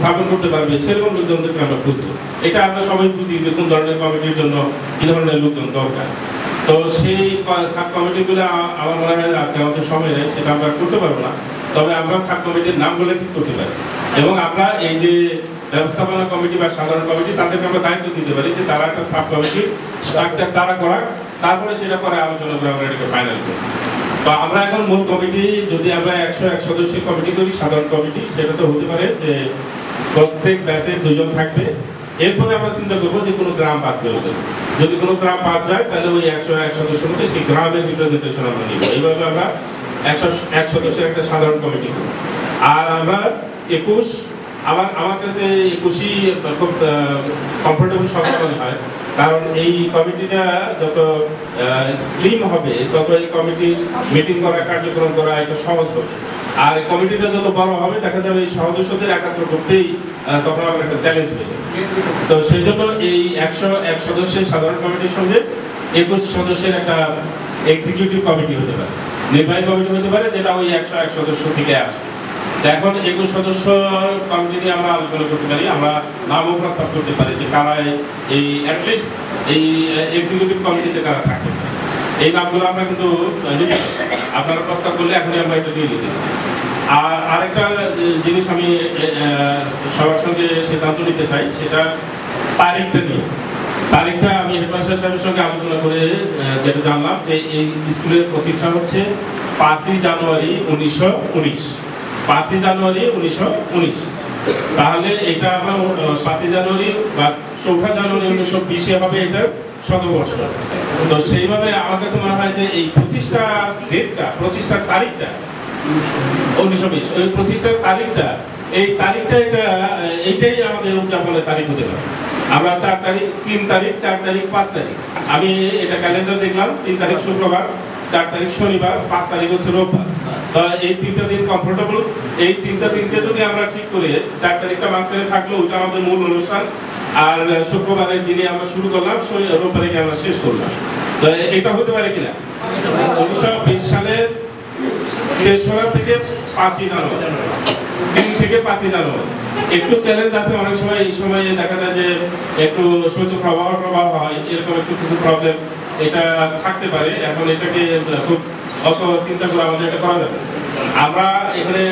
স্থাপন করতে পারবে সেরকম লোকজনদেরকে আমরা বুঝবো। এটা আমরা সবাই বুঝি যে কোন ধরনের কমিটির জন্য কি ধরনের লোকজন দরকার। তো সেই সাব কমিটিগুলো আমার মনে হয় আজকে আমাদের সময় নেই, সেটা আমরা করতে পারবো না। তবে আমরা সাব কমিটির নাম বলে ঠিক করতে পারি, এবং আমরা এই যে ব্যবস্থাপনা কমিটি বা সাধারণ কমিটি তাদেরকে আমরা দায়িত্ব দিতে পারি যে তারা একটা সাব কমিটি স্ট্রাকচার তারা করাক, তারপরে সেটা পরে আলোচনা করে আমরা এটাকে ফাইনাল করি। তো আমরা এখন মূল কমিটি যদি আমরা 101 সদস্যের কমিটি করি, সাধারণ কমিটি, সেটা তো হতে পারে যে প্রত্যেক ব্যাচের 2 জন থাকবে। এরপরে আমরা চিন্তা করবো যে কোনো গ্রাম বাদ দেওয়া যাবে। যদি কোনো গ্রাম বাদ যায় তাহলে ওই 101 সদস্যের মধ্যে সেই গ্রামের রিপ্রেজেন্টেশন আমরা নিব। এইভাবে আমরা 101 সদস্যের একটা সাধারণ কমিটি করব। আর আমরা 21, আমার কাছে 21ই খুব কমফোর্টেবল শব্দ মনে হয়, কারণ এই কমিটিটা যত স্লিম হবে তত এই কমিটির মিটিং করা, কার্যক্রম করা এটা সহজ হবে। আর এই কমিটিটা যত বড় হবে দেখা যাবে এই সদস্যদের একাত্র করতেই তখন আমার একটা চ্যালেঞ্জ হয়ে যাবে। তো সেই জন্য এই 101 সদস্যের সাধারণ কমিটির সঙ্গে 21 সদস্যের একটা এক্সিকিউটিভ কমিটি হতে পারে, নির্বাহী কমিটি হতে পারে, যেটা ওই 101 সদস্য থেকে আসে। এখন 21 সদস্য কমিটি নিয়ে আমরা আলোচনা করতে পারি, আমরা নামও প্রস্তাব করতে পারি যে কারা এই অ্যাটলিস্ট এই এক্সিকিউটিভ কমিটিতে কারা থাকে। এই নামগুলো আমরা কিন্তু নিতে পারি, আপনারা প্রস্তাব করলে এখনই আমরা এটা নিয়ে নিতে পারি। আর আরেকটা জিনিস আমি সবার সঙ্গে সিদ্ধান্ত নিতে চাই, সেটা তারিখটা নিয়ে। তারিখটা আমি হেডমাস্টার সাহেবের সঙ্গে আলোচনা করে যেটা জানলাম যে এই স্কুলের প্রতিষ্ঠা হচ্ছে 5ই জানুয়ারি 1919। 5ই জানুয়ারি 1919। তাহলে এটা আমরা 5ই জানুয়ারি বা 4 জানুয়ারি 1920 হবে এটার শতবর্ষ। তো সেইভাবে আমার কাছে মনে হয় যে এই প্রতিষ্ঠার ডেটটা, প্রতিষ্ঠার তারিখটা 1920, ওই প্রতিষ্ঠার তারিখটা, এই তারিখটা এইটাই আমাদের উদযাপনের তারিখ হতে পারে। আমরা 4 তারিখ, 3 তারিখ, 4 তারিখ, 5 তারিখ, আমি এটা ক্যালেন্ডার দেখলাম, 3 তারিখ শুক্রবার, 4 তারিখ শনিবার, 5 তারিখ হচ্ছে রোববার। তো এই 3টা দিন কমফোর্টেবল। এই 3টা দিনকে যদি আমরা ঠিক করে 4 তারিখটা মাঝখানে থাকলো, ওইটা আমাদের মূল অনুষ্ঠান। আর শুক্রবারের দিনে আমরা শুরু করলাম, রোববারে গিয়ে আমরা শেষ করলাম। তো এটা হতে পারে কিনা? 1920 সালের 3রা থেকে 5ই জানুয়ারি, 3 থেকে 5ই জানুয়ারি। একটু চ্যালেঞ্জ আছে অনেক সময়, এই সময়ে দেখা যায় যে একটু শৈত্যপ্রবাহ হয়, এরকম একটু কিছু প্রবলেম এটা থাকতে পারে। এখন এটাকে খুব অত চিন্তা করে আমাদের এটা করা যাবে। আমরা এখানে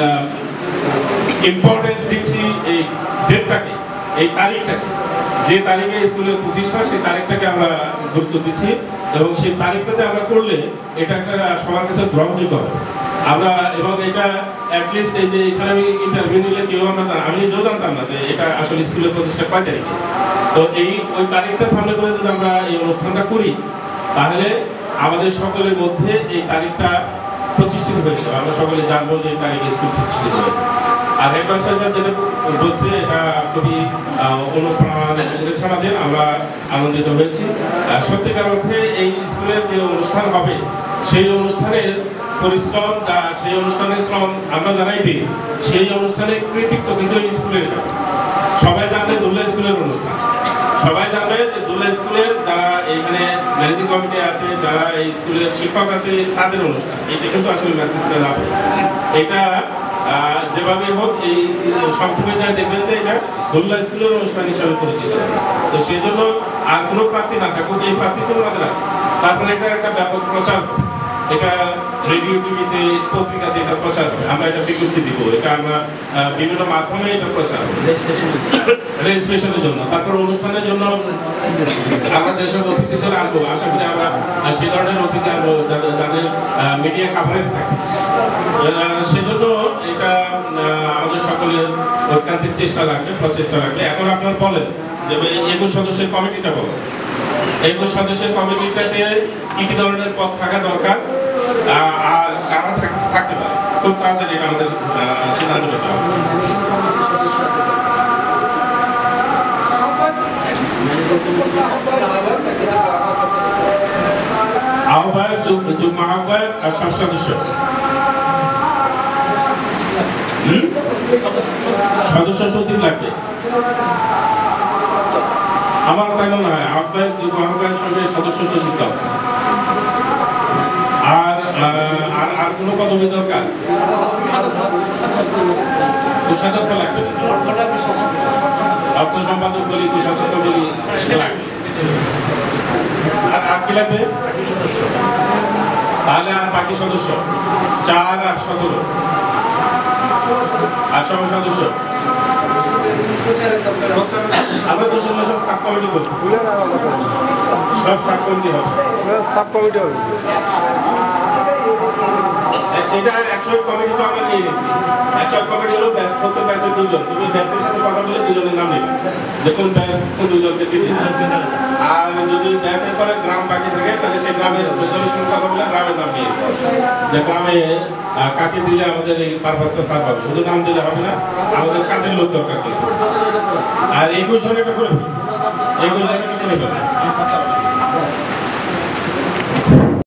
ইম্পর্টেন্স দিচ্ছি এই ডেটটাকে, এই তারিখটাকে, যে তারিখে স্কুলের প্রতিষ্ঠা সেই তারিখটাকে আমরা গুরুত্ব দিচ্ছি, এবং সেই তারিখটাতে আমরা করলে এটা একটা সবার কাছে গ্রহণযোগ্য হবে। আমরা এবং এটা অ্যাটলিস্ট এই যে এখানে আমি ইন্টারভিউ নিলে কেউ আমি নিজেও জানতাম না যে এটা আসলে স্কুলের প্রতিষ্ঠা কয় তারিখে। তো ওই তারিখটা সামনে করে যদি আমরা এই অনুষ্ঠানটা করি, তাহলে আমাদের সকলের মধ্যে এই তারিখটা প্রতিষ্ঠিত হয়েছে, আমরা সকলে জানবো যে এই তারিখে স্কুল প্রতিষ্ঠিত হয়েছে। আর হেডমাস্টার সাহেব যেটা বলছে এটা খুবই অনুপ্রেরণা করেছে আমাদের, আমরা আনন্দিত হয়েছি। সত্যিকার অর্থে এই স্কুলের যে অনুষ্ঠান হবে সেই অনুষ্ঠানের পরিশ্রম, সেই অনুষ্ঠানের শ্রম আমরা জানাই দিই, সেই অনুষ্ঠানের কৃতিত্ব কিন্তু এই স্কুলের যাবে। সবাই জানবে দুল্লা স্কুলের অনুষ্ঠান, সবাই জানবে যে দুল্লা স্কুলের যারা এইখানে ম্যানেজিং কমিটি আছে, যারা এই স্কুলের শিক্ষক আছে, তাদের অনুষ্ঠান। এটা কিন্তু আসলে মেসেজটা যাবে। এটা যেভাবে হোক এই সংক্ষেপে যায় দেখবেন যে এটা দুল্লা স্কুলের অনুষ্ঠান হিসাবে পরিচিত। তো সেই জন্য আর কোনো প্রার্থী না থাকুক, এই প্রার্থীগুলো আমাদের আছে। তারপরে এটা একটা ব্যাপক প্রচার হবে, এটা রেডিও, টিভিতে, পত্রিকাতে এটা প্রচার হবে, আমরা এটা বিজ্ঞপ্তি দিব, এটা আমরা বিভিন্ন মাধ্যমে এটা প্রচার হবে রেজিস্ট্রেশনের জন্য। তারপর অনুষ্ঠানের জন্য আমরা যেসব অতিথিদের আনবো, আশা করি আমরা সেই ধরনের অতিথি আনবো যাদের মিডিয়া কাভারেজ থাকে। সেজন্য এটা আমাদের সকলের ঐকান্তিক চেষ্টা লাগবে, প্রচেষ্টা লাগবে। এখন আপনারা বলেন যে 21 সদস্যের কমিটিটা বলেন, 21 সদস্যের কমিটিটাতে কি ধরনের পদ থাকা দরকার আর কারা থাকতে পারে, খুব তাড়াতাড়ি এটা আমাদের সিদ্ধান্ত নিতে হবে। আহ্বায়ক, যুগ্ম আহ্বায়ক আর সব সদস্য, সদস্য সচিব লাগবে। আমার তাই মনে হয় আহ্বায়ক, যুগ্ম আহ্বায়কের সঙ্গে সদস্য সচিব লাগবে। আর আর কোনো পদবি দরকার? কোষাধ্যক্ষ লাগবে। লাগবে? তাহলে আর বাকি সদস্য 4 আর 17 আর সবাই সদস্য আমরা তো শুনলে সব সাব কমিটি করবো, সব সাব কমিটি হবে, সাব কমিটি হবে। সেটা 100 কমিটি তো আমরা নিয়ে নিয়েছি। 100 কমিটি হলো ব্যাচ, প্রত্যেক ব্যাচের 2 জন। তুমি ব্যাচের সাথে কথা বলে 2 জনের নাম নেবে, যে কোন ব্যাচ কোন 2 জনকে দিতে। আর যদি ব্যাচের পরে গ্রাম বাকি থাকে তাহলে সেই গ্রামের রেজলিউশনের কথা বলে গ্রামের নাম নিয়ে, যে গ্রামে কাকে দিলে আমাদের এই পারপাসটা সার্ভ হবে। শুধু নাম দিলে হবে না, আমাদের কাজের লোক দরকার। আর 21 জন এটা করে 21 জন এটা করে